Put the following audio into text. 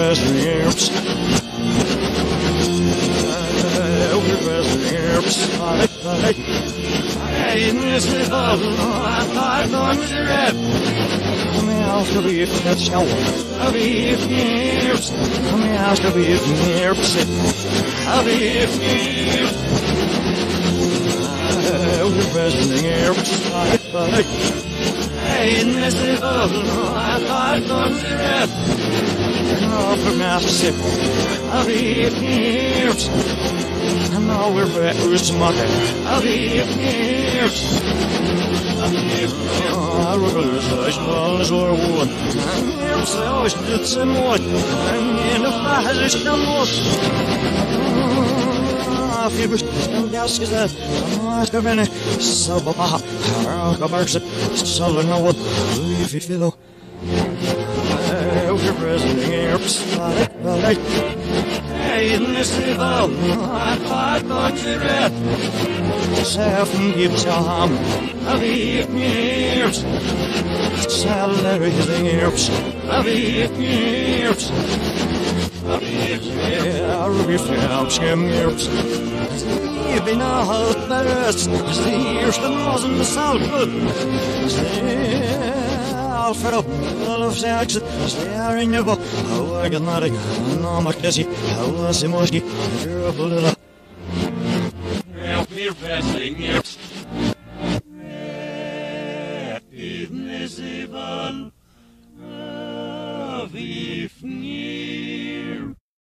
Presley, Elvis. Elvis Presley, Elvis. Hey, Mr. I'm going to rap. Come out to be if that's how I'll be if years. Come out to be if years. I'll be if years. Elvis Presley, Elvis. Hey, Mr. I'm going to rap. Oh, for master sick, I'll be years. And now we're back with some money. I'll be years. I realize I was or one. I'm so always did some more. And in the fire is no more. I feel some gas is that. I'm going to so Baba. I'll go so no one. If you feel. Elvis Presley, Elvis. Hey, in this level, I thought you read. Seven gives your arm. I'll be years. Salary is the years. I'll be years. I'll be years. I'll be years. You've been all the rest. The years that wasn't so good. For all of sex, staring you go. Oh, I got nothing. No, my Cassie. I was a monkey. You're a little. Well, we're wrestling here.